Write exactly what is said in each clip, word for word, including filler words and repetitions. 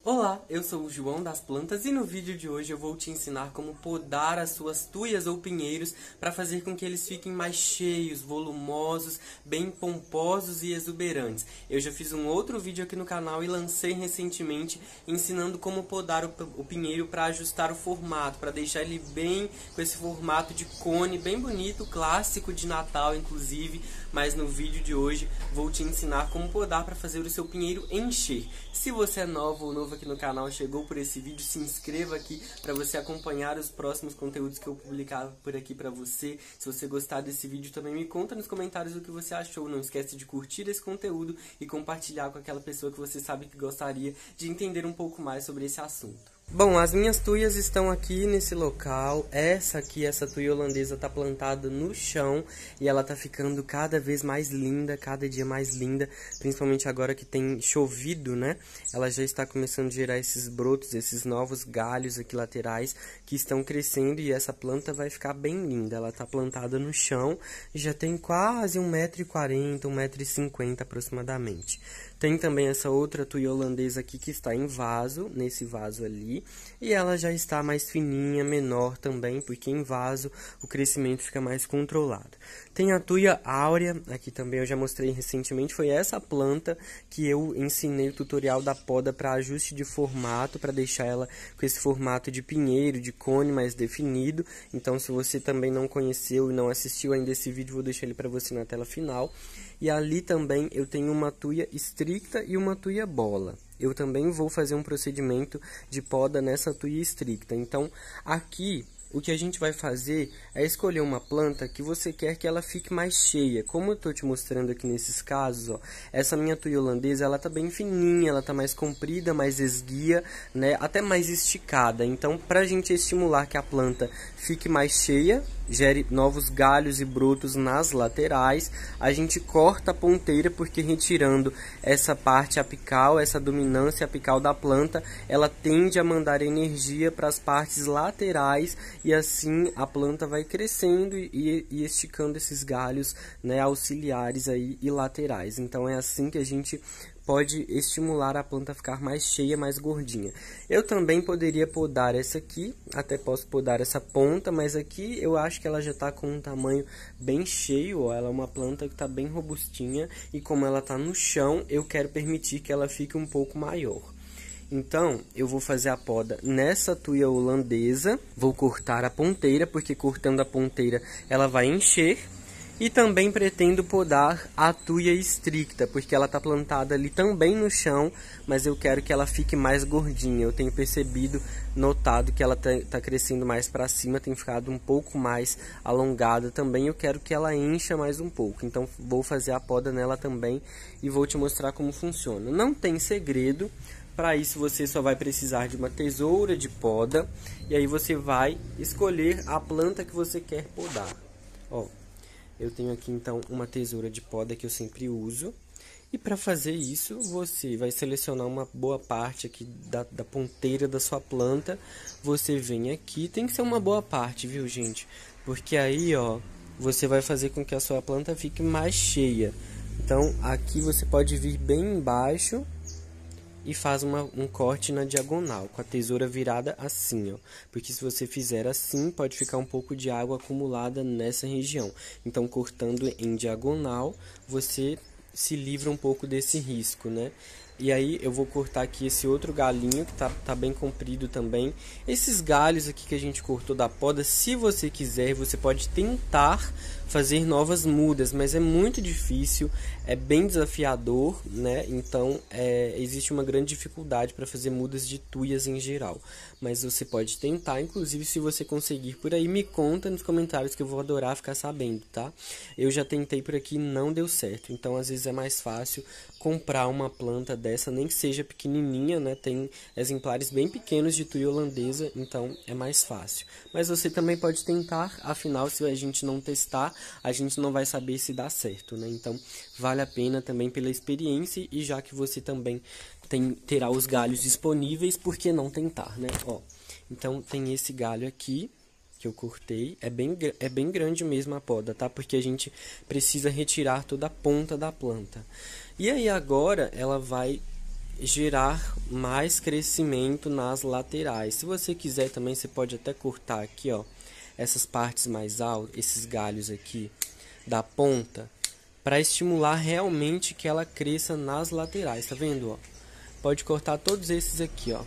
Olá, eu sou o João das Plantas e no vídeo de hoje eu vou te ensinar como podar as suas tuias ou pinheiros para fazer com que eles fiquem mais cheios, volumosos, bem pomposos e exuberantes. Eu já fiz um outro vídeo aqui no canal e lancei recentemente ensinando como podar o, o pinheiro para ajustar o formato, para deixar ele bem com esse formato de cone, bem bonito, clássico de Natal inclusive, mas no vídeo de hoje vou te ensinar como podar para fazer o seu pinheiro encher. Se você é novo ou novo aqui no canal, chegou por esse vídeo, se inscreva aqui para você acompanhar os próximos conteúdos que eu publicar por aqui para você. Se você gostar desse vídeo, também me conta nos comentários o que você achou. Não esquece de curtir esse conteúdo e compartilhar com aquela pessoa que você sabe que gostaria de entender um pouco mais sobre esse assunto. Bom, as minhas tuias estão aqui nesse local. Essa aqui, essa tuia holandesa tá plantada no chão e ela tá ficando cada vez mais linda, cada dia mais linda, principalmente agora que tem chovido, né? Ela já está começando a gerar esses brotos, esses novos galhos aqui laterais que estão crescendo e essa planta vai ficar bem linda. Ela tá plantada no chão e já tem quase um metro e quarenta, um metro e cinquenta aproximadamente. Tem também essa outra tuia holandesa aqui que está em vaso, nesse vaso ali. E ela já está mais fininha, menor também, porque em vaso o crescimento fica mais controlado. Tem a tuia áurea, aqui também eu já mostrei recentemente, foi essa planta que eu ensinei o tutorial da poda para ajuste de formato, para deixar ela com esse formato de pinheiro, de cone mais definido. Então se você também não conheceu e não assistiu ainda esse vídeo, vou deixar ele para você na tela final. E ali também eu tenho uma tuia estricta e uma tuia bola. Eu também vou fazer um procedimento de poda nessa tuia estricta. Então, aqui, o que a gente vai fazer é escolher uma planta que você quer que ela fique mais cheia. Como eu estou te mostrando aqui nesses casos, ó, essa minha tuia holandesa, ela tá bem fininha, ela tá mais comprida, mais esguia, né, até mais esticada. Então, para a gente estimular que a planta fique mais cheia, gere novos galhos e brotos nas laterais, a gente corta a ponteira, porque retirando essa parte apical, essa dominância apical da planta, ela tende a mandar energia para as partes laterais e assim a planta vai crescendo e, e esticando esses galhos, né, auxiliares aí e laterais. Então é assim que a gente pode estimular a planta a ficar mais cheia, mais gordinha. Eu também poderia podar essa aqui, até posso podar essa ponta, mas aqui eu acho que ela já está com um tamanho bem cheio, ó. Ela é uma planta que está bem robustinha e como ela está no chão, eu quero permitir que ela fique um pouco maior. Então, eu vou fazer a poda nessa tuia holandesa, vou cortar a ponteira, porque cortando a ponteira ela vai encher. E também pretendo podar a tuia estricta, porque ela está plantada ali também no chão, mas eu quero que ela fique mais gordinha. Eu tenho percebido, notado que ela está tá crescendo mais para cima, tem ficado um pouco mais alongada também. Eu quero que ela encha mais um pouco, então vou fazer a poda nela também e vou te mostrar como funciona. Não tem segredo, para isso você só vai precisar de uma tesoura de poda e aí você vai escolher a planta que você quer podar. Ó. Eu tenho aqui então uma tesoura de poda que eu sempre uso. E para fazer isso, você vai selecionar uma boa parte aqui da, da ponteira da sua planta. Você vem aqui, tem que ser uma boa parte, viu, gente? Porque aí, ó, você vai fazer com que a sua planta fique mais cheia. Então, aqui você pode vir bem embaixo e faz uma, um corte na diagonal, com a tesoura virada assim, ó. Porque se você fizer assim, pode ficar um pouco de água acumulada nessa região. Então, cortando em diagonal, você se livra um pouco desse risco, né? E aí, eu vou cortar aqui esse outro galinho, que tá, tá bem comprido também. Esses galhos aqui que a gente cortou da poda, se você quiser, você pode tentar fazer novas mudas, mas é muito difícil, é bem desafiador, né? Então, é, existe uma grande dificuldade para fazer mudas de tuias em geral. Mas você pode tentar, inclusive se você conseguir por aí, me conta nos comentários que eu vou adorar ficar sabendo, tá? Eu já tentei por aqui e não deu certo, então às vezes é mais fácil comprar uma planta dessa, nem que seja pequenininha, né? Tem exemplares bem pequenos de tuia holandesa, então é mais fácil. Mas você também pode tentar, afinal, se a gente não testar, a gente não vai saber se dá certo, né? Então, vale a pena também pela experiência e já que você também tem, terá os galhos disponíveis, por que não tentar, né? Ó, então, tem esse galho aqui que eu cortei, é bem, é bem grande mesmo a poda, tá? Porque a gente precisa retirar toda a ponta da planta. E aí agora ela vai gerar mais crescimento nas laterais. Se você quiser também, você pode até cortar aqui, ó, essas partes mais altas, esses galhos aqui da ponta, para estimular realmente que ela cresça nas laterais, tá vendo, ó? Pode cortar todos esses aqui, ó.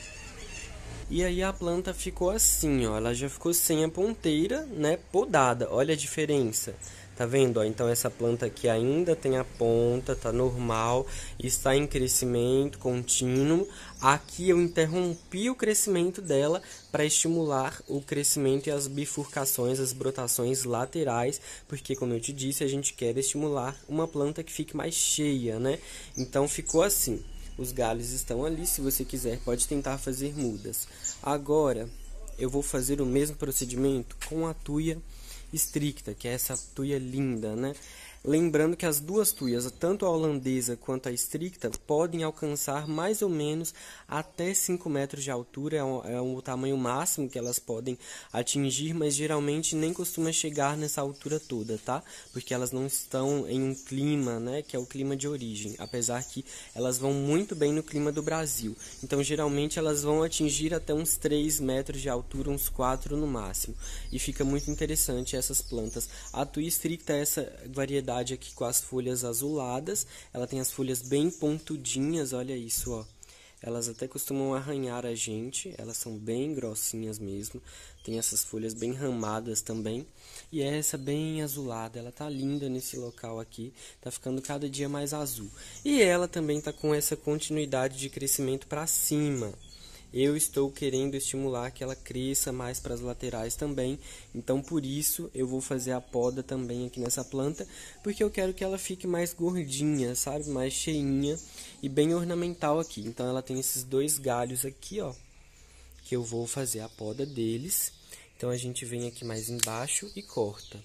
E aí a planta ficou assim, ó, ela já ficou sem a ponteira, né, podada. Olha a diferença. Tá vendo, ó? Então essa planta aqui ainda tem a ponta, tá normal, está em crescimento contínuo. Aqui eu interrompi o crescimento dela para estimular o crescimento e as bifurcações, as brotações laterais, porque como eu te disse, a gente quer estimular uma planta que fique mais cheia, né? Então ficou assim. Os galhos estão ali, se você quiser pode tentar fazer mudas. Agora eu vou fazer o mesmo procedimento com a tuia stricta, que é essa tuia linda, né? Lembrando que as duas tuias, tanto a holandesa quanto a stricta, podem alcançar mais ou menos até cinco metros de altura, é o, é o tamanho máximo que elas podem atingir, mas geralmente nem costuma chegar nessa altura toda, tá? Porque elas não estão em um clima, né, que é o clima de origem, apesar que elas vão muito bem no clima do Brasil. Então, geralmente, elas vão atingir até uns três metros de altura, uns quatro no máximo. E fica muito interessante essas plantas. A tuia stricta é essa variedade aqui com as folhas azuladas, ela tem as folhas bem pontudinhas, olha isso, ó. Elas até costumam arranhar a gente, elas são bem grossinhas mesmo, tem essas folhas bem ramadas também, e essa bem azulada, ela tá linda nesse local aqui, tá ficando cada dia mais azul. E ela também tá com essa continuidade de crescimento para cima. Eu estou querendo estimular que ela cresça mais para as laterais também, então por isso eu vou fazer a poda também aqui nessa planta, porque eu quero que ela fique mais gordinha, sabe, mais cheinha e bem ornamental aqui. Então ela tem esses dois galhos aqui, ó, que eu vou fazer a poda deles. Então a gente vem aqui mais embaixo e corta,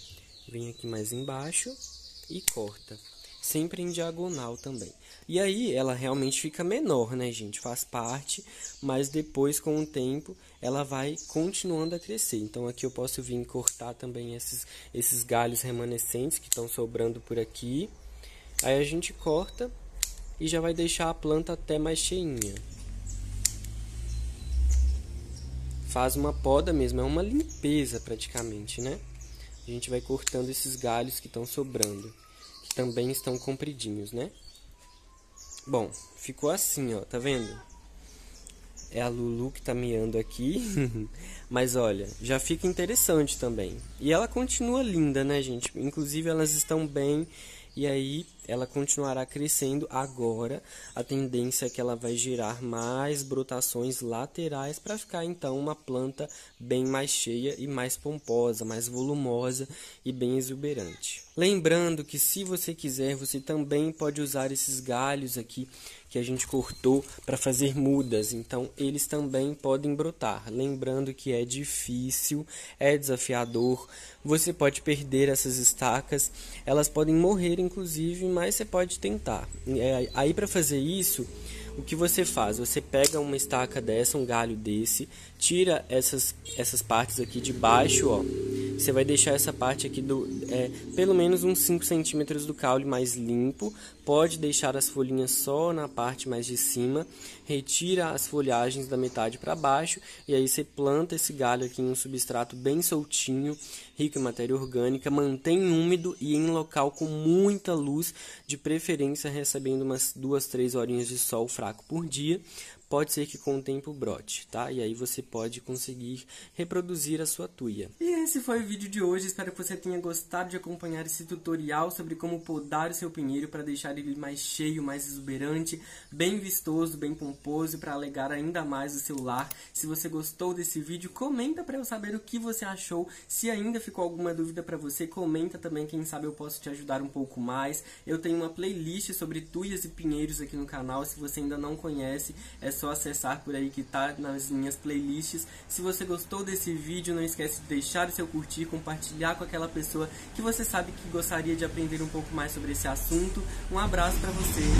vem aqui mais embaixo e corta. Sempre em diagonal também. E aí ela realmente fica menor, né, gente? Faz parte, mas depois com o tempo ela vai continuando a crescer. Então aqui eu posso vir cortar também esses, esses galhos remanescentes que estão sobrando por aqui. Aí a gente corta e já vai deixar a planta até mais cheinha. Faz uma poda mesmo, é uma limpeza praticamente, né? A gente vai cortando esses galhos que estão sobrando. Também estão compridinhos, né? Bom, ficou assim, ó, tá vendo? É a Lulu que tá miando aqui, mas olha, já fica interessante também. E ela continua linda, né, gente? Inclusive elas estão bem, e aí ela continuará crescendo. Agora a tendência é que ela vai gerar mais brotações laterais para ficar então uma planta bem mais cheia e mais pomposa, mais volumosa e bem exuberante. Lembrando que se você quiser, você também pode usar esses galhos aqui que a gente cortou para fazer mudas, então eles também podem brotar. Lembrando que é difícil, é desafiador, você pode perder essas estacas, elas podem morrer inclusive, mas você pode tentar. É, aí para fazer isso, o que você faz? Você pega uma estaca dessa, um galho desse, tira essas, essas partes aqui de baixo, ó. Você vai deixar essa parte aqui do, é, pelo menos uns cinco centímetros do caule mais limpo. Pode deixar as folhinhas só na parte mais de cima. Retira as folhagens da metade para baixo. E aí você planta esse galho aqui em um substrato bem soltinho, rico em matéria orgânica. Mantém úmido e em local com muita luz, de preferência recebendo umas duas, três horinhas de sol fraco por dia. Pode ser que com o tempo brote, tá? E aí você pode conseguir reproduzir a sua tuia. E esse foi o vídeo de hoje. Espero que você tenha gostado de acompanhar esse tutorial sobre como podar o seu pinheiro para deixar ele mais cheio, mais exuberante, bem vistoso, bem pomposo, para alegar ainda mais o seu lar. Se você gostou desse vídeo, comenta para eu saber o que você achou. Se ainda ficou alguma dúvida para você, comenta também, quem sabe eu posso te ajudar um pouco mais. Eu tenho uma playlist sobre tuias e pinheiros aqui no canal. Se você ainda não conhece, é só acessar por aí que tá nas minhas playlists. Se você gostou desse vídeo, não esquece de deixar o seu curtir, compartilhar com aquela pessoa que você sabe que gostaria de aprender um pouco mais sobre esse assunto. Um abraço pra você.